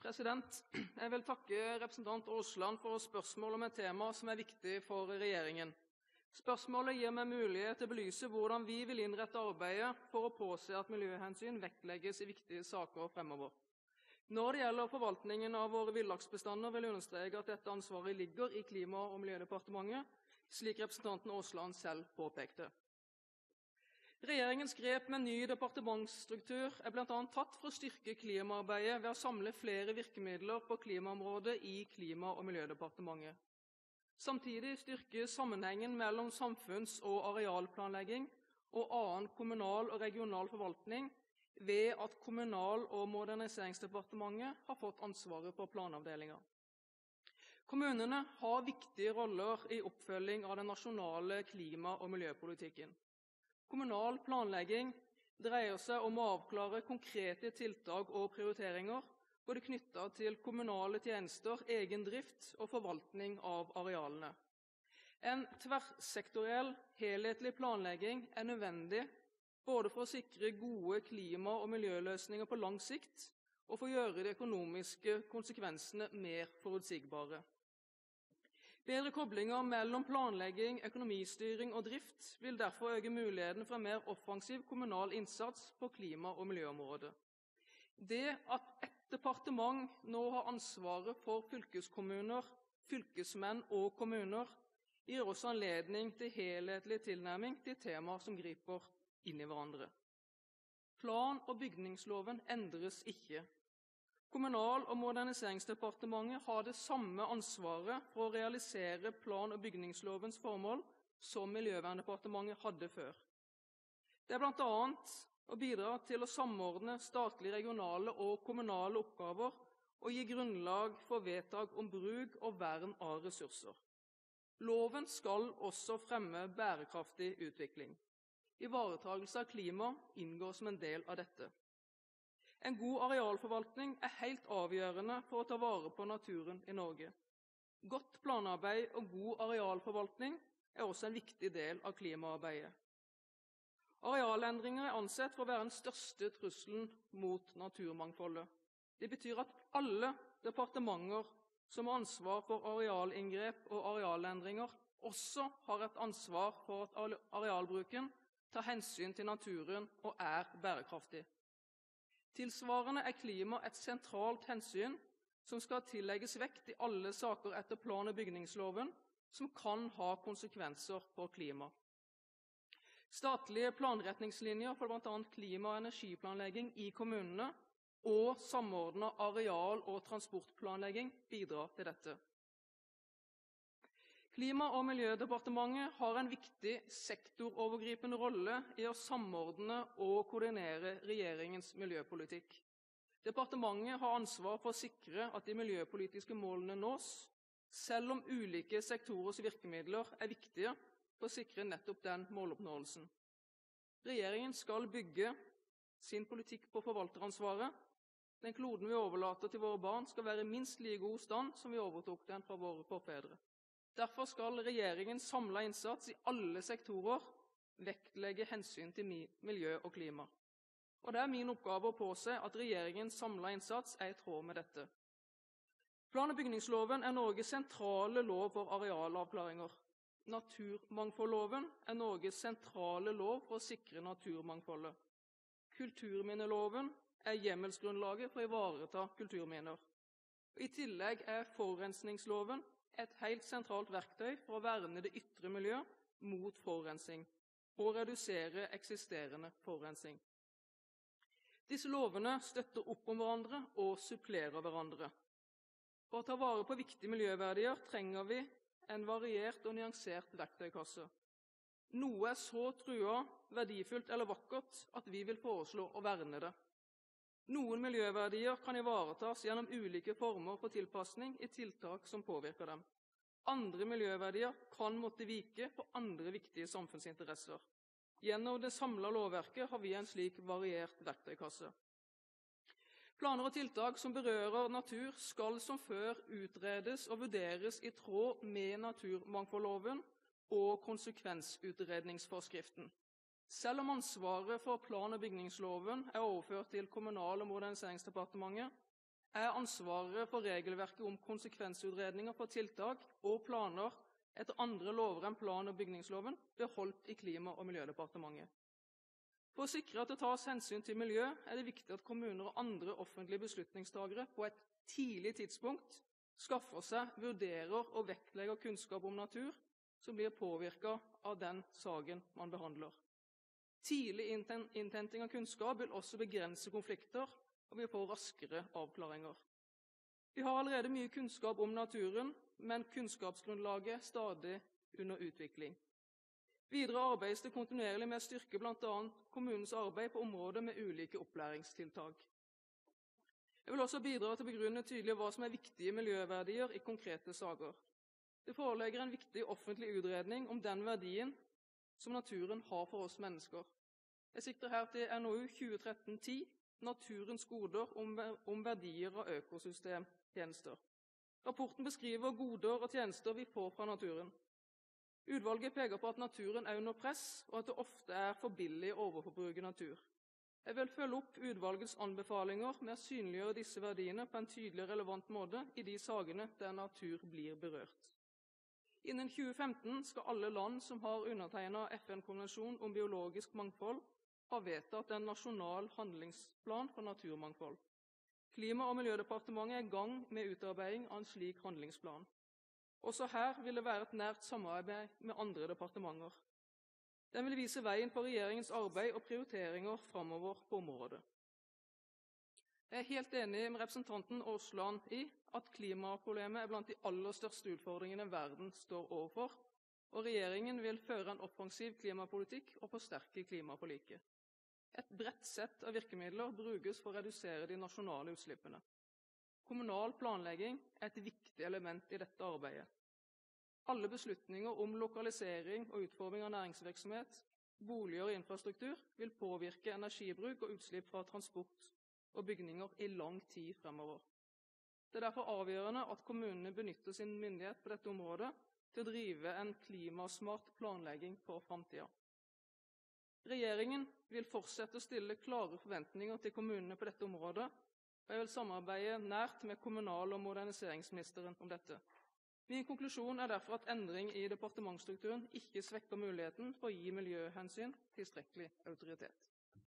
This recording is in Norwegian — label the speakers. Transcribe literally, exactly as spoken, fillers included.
Speaker 1: President, jeg vil takke representant Aasland for spørsmål om et tema som er viktig for regjeringen. Spørsmålet gir meg mulighet til å belyse hvordan vi vil innrette arbeidet for å påse at miljøhensyn vektlegges i viktige saker fremover. Når det gjelder forvaltningen av våre villaksbestander, vil jeg understreke at dette ansvaret ligger i Klima- og miljødepartementet, slik representanten Aasland selv påpekte. Regjeringens grep med ny departementsstruktur er blant annet tatt for å styrke klimaarbeidet ved å samle flere virkemidler på klimaområdet i Klima- og miljødepartementet. Samtidig styrkes sammenhengen mellom samfunns- og arealplanlegging og annen kommunal og regional forvaltning ved at Kommunal- og moderniseringsdepartementet har fått ansvaret for planavdelingen. Kommunene har viktige roller i oppfølging av den nasjonale klima- og miljøpolitikken. Kommunal planlegging dreier seg om å avklare konkrete tiltak og prioriteringer, både knyttet til kommunale tjenester, egen drift og forvaltning av arealene. En tverrsektoriell, helhetlig planlegging er nødvendig både for å sikre gode klima- og miljøløsninger på lang sikt og for å gjøre de økonomiske konsekvensene mer forutsigbare. Bedre koblinger mellom planlegging, økonomistyring og drift vil derfor øke muligheten for en mer offensiv kommunal innsats på klima- og miljøområdet. Det at et departement nå har ansvaret for fylkeskommuner, fylkesmenn og kommuner, gir også anledning til helhetlig tilnærming til temaer som griper inn i hverandre. Plan- og bygningsloven endres ikke. Kommunal- og moderniseringsdepartementet har det samme ansvaret for å realisere plan- og bygningslovens formål som Miljøverndepartementet hadde før. Det er blant annet å bidra til å samordne statlige, regionale og kommunale oppgaver og gi grunnlag for vedtak om bruk og vern av ressurser. Loven skal også fremme bærekraftig utvikling. Ivaretagelse av klima inngår som en del av dette. En god arealforvaltning er helt avgjørende for å ta vare på naturen i Norge. Godt planarbeid og god arealforvaltning er også en viktig del av klimaarbeidet. Arealendringer er ansett for å være den største trusselen mot naturmangfoldet. Det betyr at alle departementer som har ansvar for arealinngrep og arealendringer, også har et ansvar for at arealbruken tar hensyn til naturen og er bærekraftig. Tilsvarende er klima et sentralt hensyn som skal tillegges vekt i alle saker etter plan- og bygningsloven som kan ha konsekvenser for klima. Statlige planretningslinjer for blant annet klima- og energiplanlegging i kommunene og samordnet areal- og transportplanlegging bidrar til dette. Klima- og miljødepartementet har en viktig sektorovergripende rolle i å samordne og koordinere regjeringens miljøpolitikk. Departementet har ansvar for å sikre at de miljøpolitiske målene nås, selv om ulike sektorers virkemidler er viktige for å sikre nettopp den måloppnåelsen. Regjeringen skal bygge sin politikk på forvalteransvaret. Den kloden vi overlater til våre barn skal være i minst like god stand som vi overtok den fra våre forfedre. Derfor skal regjeringens samlede innsats i alle sektorer vektlegge hensyn til miljø og klima. Og det er min oppgave å påse at regjeringens samlede innsats er i tråd med dette. Plan- og bygningsloven er Norges sentrale lov for arealavklaringer. Naturmangfoldloven er Norges sentrale lov for å sikre naturmangfoldet. Kulturminneloven er hjemmelsgrunnlaget for å ivareta kulturminner. I tillegg er forurensningsloven et helt sentralt verktøy for å verne det ytre miljø mot forurensning og redusere eksisterende forurensning. Disse lovene støtter opp om hverandre og supplerer hverandre. For å ta vare på viktige miljøverdier trenger vi en variert og nyansert verktøykasse. Noe er så truet, verdifullt eller vakkert at vi vil foreslå å verne det. Noen miljøverdier kan ivaretas gjennom ulike former for tilpasning i tiltak som påvirker dem. Andre miljøverdier kan måtte vike for andre viktige samfunnsinteresser. Gjennom det samlede lovverket har vi en slik variert verktøykasse. Planer og tiltak som berører natur skal som før utredes og vurderes i tråd med naturmangfoldloven og konsekvensutredningsforskriften. Selv om ansvaret for plan- og bygningsloven er overført til Kommunal- og moderniseringsdepartementet, er ansvaret for regelverket om konsekvensutredninger for tiltak og planer etter andre lover enn plan- og bygningsloven beholdt i Klima- og miljødepartementet. For å sikre at det tas hensyn til miljø, er det viktig at kommuner og andre offentlige beslutningstagere på et tidlig tidspunkt skaffer seg, vurderer og vektlegger kunnskap om natur som blir påvirket av den saken man behandler. Tidlig innhenting av kunnskap vil også begrense konflikter, og vi får raskere avklaringer. Vi har allerede mye kunnskap om naturen, men kunnskapsgrunnlaget er stadig under utvikling. Videre arbeides det kontinuerlig med å styrke blant annet kommunens arbeid på området med ulike opplæringstiltak. Jeg vil også bidra til å begrunne tydelig hva som er viktige miljøverdier i konkrete saker. Det foreligger en viktig offentlig utredning om den verdien som naturen har for oss mennesker. Jeg sikter her til N O U tjue tretten ti, Naturens goder om, om verdier av økosystemtjenester. Rapporten beskriver goder og tjenester vi får fra naturen. Utvalget peker på at naturen er under press, og at det ofte er for billig å overforbruke natur. Jeg vil følge opp utvalgets anbefalinger med å synliggjøre disse verdiene på en tydelig og relevant måte i de sakene der natur blir berørt. Innen tjue femten skal alle land som har undertegnet F N-konvensjon om biologisk mangfold, ha vedtatt en nasjonal handlingsplan for naturmangfold. Klima- og miljødepartementet er i gang med utarbeiding av en slik handlingsplan. Også her vil det være et nært samarbeid med andre departementer. Den vil vise veien for regjeringens arbeid og prioriteringer framover på området. Jeg er helt enig med representanten Aasland i at klimaproblemet er blant de aller største utfordringene verden står overfor, og regjeringen vil føre en offensiv klimapolitikk og forsterke klimaforliket. Et bredt sett av virkemidler brukes for å redusere de nasjonale utslippene. Kommunal planlegging er et viktig element i dette arbeidet. Alle beslutninger om lokalisering og utforming av næringsvirksomhet, boliger og infrastruktur vil påvirke energibruk og utslipp fra transport og bygninger i lang tid fremover. Det er derfor avgjørende at kommunene benytter sin myndighet på dette området til å drive en klimasmart planlegging for framtiden. Regjeringen vil fortsette å stille klare forventninger til kommunene på dette området, og jeg vil samarbeide nært med kommunal- og moderniseringsministeren om dette. Min konklusjon er derfor at endring i departementsstrukturen ikke svekker muligheten for å gi miljøhensyn tilstrekkelig autoritet.